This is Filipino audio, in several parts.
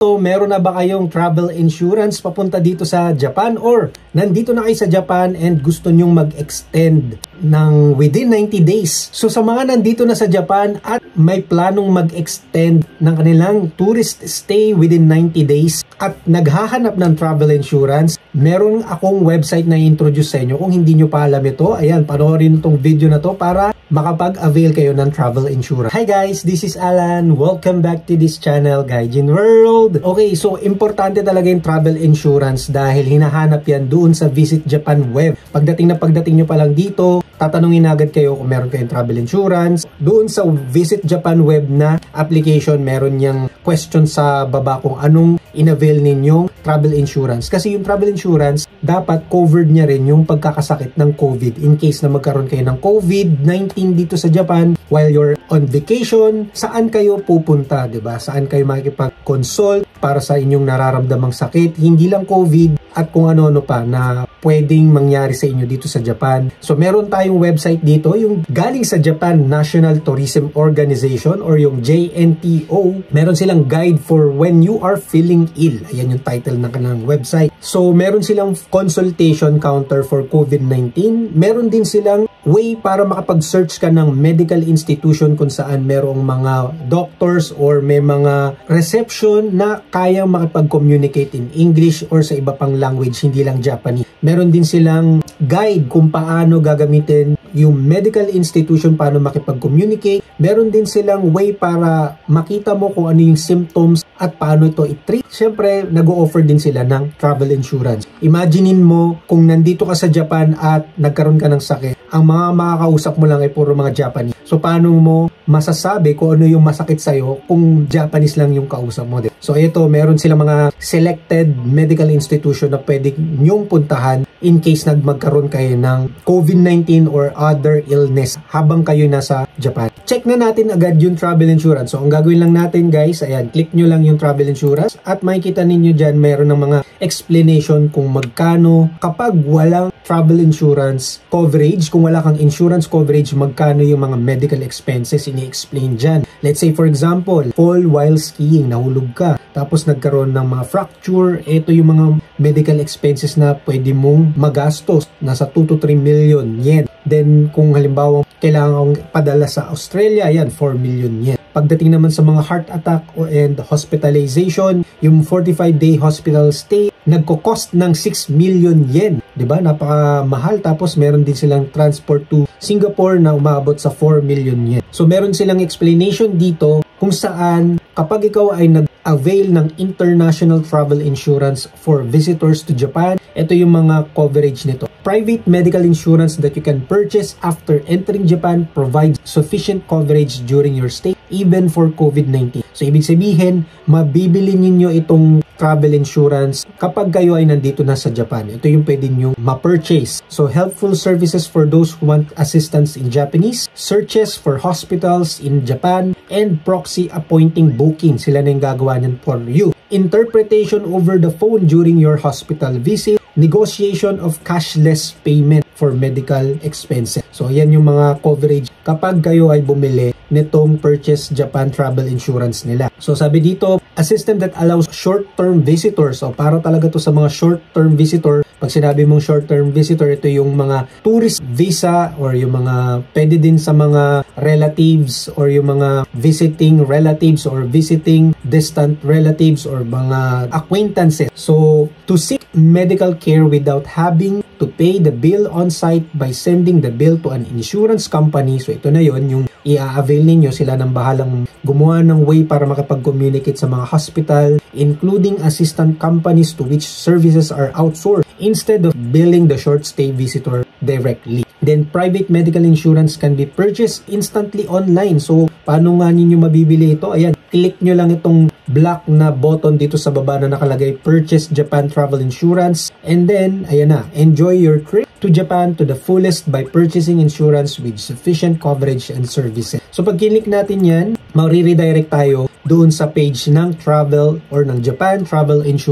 So, meron na ba kayong travel insurance papunta dito sa Japan, or nandito na kayo sa Japan and gusto nyong mag-extend ng within 90 days? So, sa mga nandito na sa Japan at may planong mag-extend ng kanilang tourist stay within 90 days at naghahanap ng travel insurance, meron akong website na i-introduce sa inyo. Kung hindi nyo pa alam ito, ayan, panoorin itong video na to para makapag-avail kayo ng travel insurance. Hi guys, this is Alan. Welcome back to this channel, Gaijin World. Okay, so importante talaga yung travel insurance dahil hinahanap yan doon sa Visit Japan web. Pagdating nyo pa lang dito, tatanungin agad kayo kung meron kayong travel insurance. Doon sa Visit Japan web na application, meron niyang question sa baba kung anong in-avail ninyong travel insurance. Kasi yung travel insurance, dapat covered niya rin yung pagkakasakit ng COVID. In case na magkaroon kayo ng COVID-19 dito sa Japan while you're on vacation, saan kayo pupunta, diba? Saan kayo makikipag-consult para sa inyong nararamdamang sakit, hindi lang COVID, at kung ano-ano pa na pwedeng mangyari sa inyo dito sa Japan. So meron tayong website dito, yung galing sa Japan National Tourism Organization or yung JNTO. Meron silang guide for when you are feeling ill. Ayan yung title ng kanilang website. So meron silang consultation counter for COVID-19. Meron din silang way para makapag-search ka ng medical institution kung saan merong mga doctors or may mga reception na kayang makipag-communicate in English or sa iba pang language, hindi lang Japanese. Meron din silang guide kung paano gagamitin yung medical institution, paano makipag-communicate. Meron din silang way para makita mo kung ano yung symptoms at paano ito i-treat. Siyempre, nag-o-offer din sila ng travel insurance. Imaginein mo kung nandito ka sa Japan at nagkaroon ka ng sakit, ang mga makakausap mo lang ay puro mga Japanese. So, paano mo masasabi kung ano yung masakit sa'yo kung Japanese lang yung kausap mo? So, ito, meron silang mga selected medical institution na pwede nyong puntahan in case magkaroon kayo ng COVID-19 or other illness habang kayo nasa Japan. Check na natin agad yung travel insurance. So, ang gagawin lang natin guys, ayan, click nyo lang yung travel insurance at makikita ninyo dyan, mayroon ng mga explanation kung magkano kapag walang travel insurance coverage. Kung wala kang insurance coverage, magkano yung mga medical expenses, ini-explain dyan. Let's say for example, fall while skiing, nahulog ka, tapos nagkaroon ng mga fracture, ito yung mga medical expenses na pwede mong magastos, nasa 2 to 3 million yen. Then kung halimbawa kailangan kong padala sa Australia, yan, 4 million yen. Pagdating naman sa mga heart attack and hospitalization, yung 45-day hospital stay, nagko-cost ng 6 million yen. Diba? Napakamahal. Tapos meron din silang transport to Singapore na umabot sa 4 million yen. So meron silang explanation dito kung saan kapag ikaw ay nag-avail ng international travel insurance for visitors to Japan, ito yung mga coverage nito. Private medical insurance that you can purchase after entering Japan provides sufficient coverage during your stay, even for COVID-19. So, ibig sabihin, mabibili ninyo itong travel insurance kapag kayo ay nandito na sa Japan. Ito yung pwede nyo ma-purchase. So, helpful services for those who want assistance in Japanese, searches for hospitals in Japan, and proxy appointing booking. Sila na yung gagawa niyan for you. Interpretation over the phone during your hospital visit, negotiation of cashless payment for medical expenses. So, yan yung mga coverage kapag kayo ay bumili nitong Purchase Japan Travel Insurance nila. So, sabi dito, a system that allows short-term visitors. So, para talaga to sa mga short-term visitor. Pag sinabi mong short-term visitor, ito yung mga tourist visa or yung mga pwede din sa mga relatives or yung mga visiting relatives or visiting distant relatives or mga acquaintances. So, to seek medical care without having to pay the bill on site by sending the bill to an insurance company. So, ito na yon yung i-avail ninyo. Sila nang bahalang gumawa ng way para makapag-communicate sa mga hospital, including assistant companies to which services are outsourced instead of billing the short stay visitor directly. Then, private medical insurance can be purchased instantly online. So, paano nga ninyo mabibili ito? Ayan, click nyo lang itong black na button dito sa baba na nakalagay Purchase Japan Travel Insurance. And then, ayan na, enjoy your trip to Japan to the fullest by purchasing insurance with sufficient coverage and services. So, pag click natin yan, ma-redirect tayo doon sa page ng travel or ng Japan Travel Insurance.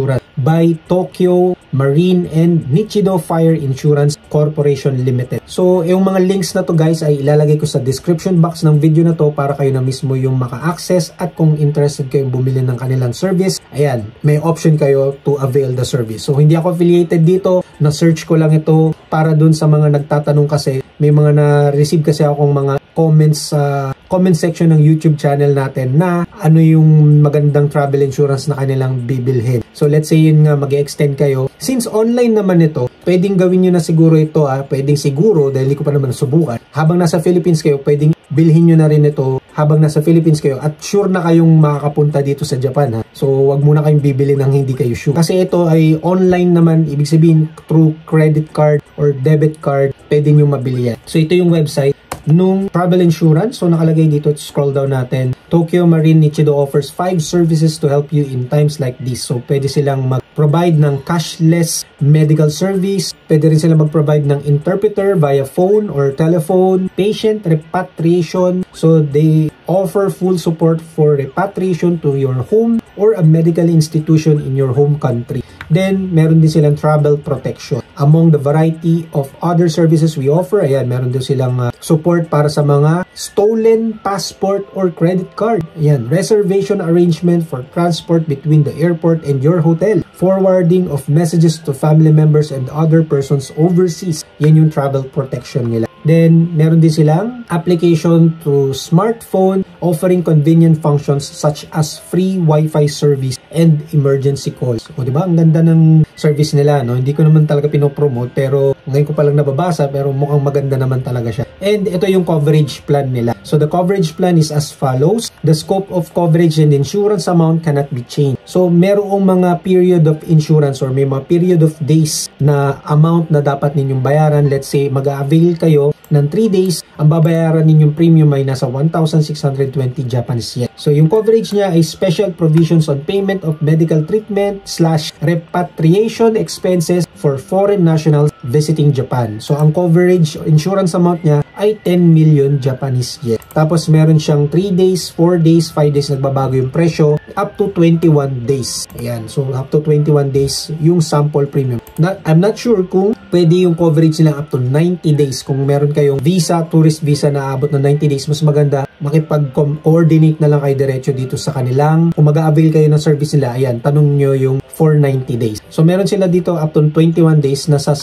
by Tokyo Marine and Nichido Fire Insurance Corporation Limited. So, yung mga links na to guys ay ilalagay ko sa description box ng video na to para kayo na mismo yung maka-access, at kung interested kayong bumili ng kanilang service, ayan, may option kayo to avail the service. So, hindi ako affiliated dito, na-search ko lang ito para dun sa mga nagtatanong kasi may mga na-receive kasi akong mga comments sa comment section ng YouTube channel natin na ano yung magandang travel insurance na kanilang bibilhin. So let's say yun nga mag-extend kayo. Since online naman ito, pwedeng gawin nyo na siguro ito pwedeng siguro dahil hindi ko pa naman subukan. Habang nasa Philippines kayo, pwedeng bilhin nyo na rin ito habang nasa Philippines kayo at sure na kayong makakapunta dito sa Japan So wag muna kayong bibili ng hindi kayo sure. Kasi ito ay online naman, ibig sabihin through credit card or debit card, pwede nyo mabili yan. So ito yung website nung travel insurance. So nakalagay dito, scroll down natin. Tokyo Marine Nichido offers 5 services to help you in times like this. So pwede silang mag-provide ng cashless medical service. Pwede rin silang mag-provide ng interpreter via phone or telephone. Patient repatriation. So they offer full support for repatriation to your home or a medical institution in your home country. Then meron din silang travel protection. Among the variety of other services we offer, ayan, meron din silang support para sa mga stolen passport or credit card. Ayan, reservation arrangement for transport between the airport and your hotel. Forwarding of messages to family members and other persons overseas. Yan yung travel protection nila. Then, meron din silang application to smartphone offering convenient functions such as free Wi-Fi service and emergency calls. O diba? Ang ganda ng service nila, no? Hindi ko naman talaga pinopromote pero ngayon ko palang nababasa pero mukhang maganda naman talaga siya. And ito yung coverage plan nila. So, the coverage plan is as follows. The scope of coverage and insurance amount cannot be changed. So, merong mga period of insurance or may mga period of days na amount na dapat ninyong bayaran. Let's say, mag-avail kayo ng 3 days, ang babayaran ninyong premium ay nasa 1,620 Japanese yen. So, yung coverage niya ay special provisions on payment of medical treatment / repatriation expenses for foreign nationals visiting Japan. So, ang coverage insurance amount niya ay 10 million Japanese yen. Tapos, meron siyang 3 days, 4 days, 5 days, nagbabago yung presyo, up to 21 days. Ayan. So, up to 21 days yung sample premium. I'm not sure kung pwede yung coverage nila up to 90 days. Kung meron kayong visa, tourist visa na abot ng 90 days, mas maganda makipag-coordinate na lang kayo diretso dito sa kanilang. Kung mag-avail kayo ng service nila, ayan, tanong nyo yung for 90 days. So, meron sila dito up to 21 days, nasa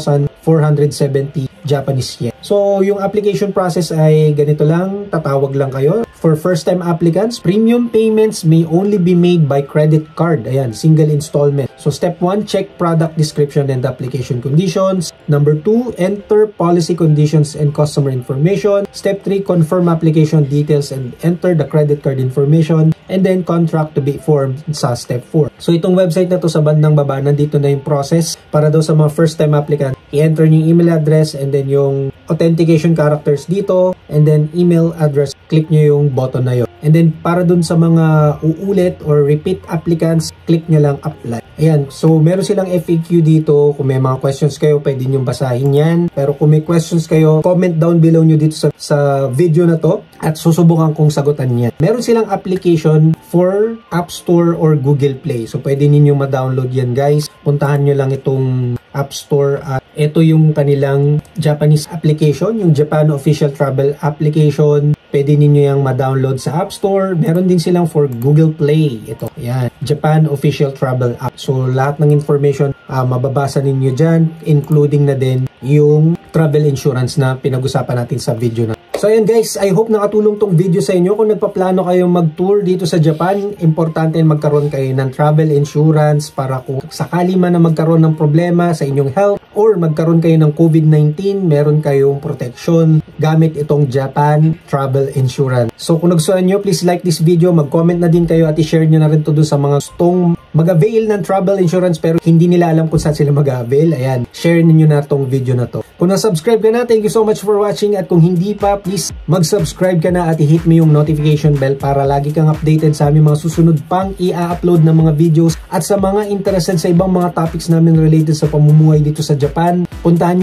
6,470 Japanese yen. So, yung application process ay ganito lang, tatawag lang kayo. For first-time applicants, premium payments may only be made by credit card. Ayan, single installment. So, step 1, check product description and application conditions. Number 2, enter policy conditions and customer information. Step 3, confirm application details and enter the credit card information. And then, contract to be formed sa step 4. So, itong website na to sa bandang baba, nandito na yung process para daw sa mga first-time applicant. I-enter nyo yung email address and then yung authentication characters dito and then email address. Click nyo yung button na yun. And then, para dun sa mga uulit or repeat applicants, click nyo lang apply. Ayan. So, meron silang FAQ dito. Kung may mga questions kayo, pwede nyo basahin yan. Pero kung may questions kayo, comment down below nyo dito sa video na to at susubukan kong sagutan yan. Meron silang application for App Store or Google Play. So, pwede ninyo ma-download yan, guys. Puntahan nyo lang itong App Store at ito yung kanilang Japanese application, yung Japan Official Travel Application. Pwede ninyo yung ma-download sa App Store. Meron din silang for Google Play. Ito, yan. Japan Official Travel App. So, lahat ng information mababasa ninyo dyan, including na din yung travel insurance na pinag-usapan natin sa video na. So ayan guys, I hope nakatulong tong video sa inyo. Kung nagpaplano kayong mag-tour dito sa Japan, importante magkaroon kayo ng travel insurance para kung sakali man na magkaroon ng problema sa inyong health or magkaroon kayo ng COVID-19, meron kayong protection gamit itong Japan Travel Insurance. So kung nagustuhan nyo, please like this video, mag-comment na din kayo at i-share nyo na rin to dun sa mga gustong mag-avail ng travel insurance pero hindi nila alam kung saan sila mag-avail. Ayan, share niyo na tong video na to. Kung na-subscribe ka na, thank you so much for watching at kung hindi pa, please mag-subscribe ka na at i-hit mo yung notification bell para lagi kang updated sa aming mga susunod pang i-upload na mga videos at sa mga interested sa ibang mga topics namin related sa pamumuhay dito sa Japan. Puntahan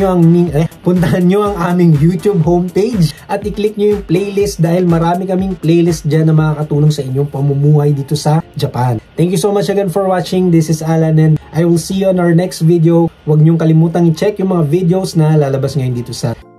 nyo ang aming YouTube homepage at i-click nyo yung playlist dahil marami kaming playlist dyan na makakatulong sa inyong pamumuhay dito sa Japan. Thank you so much again for watching. This is Alan and I will see you on our next video. Huwag niyong kalimutang i-check yung mga videos na lalabas ngayon dito sa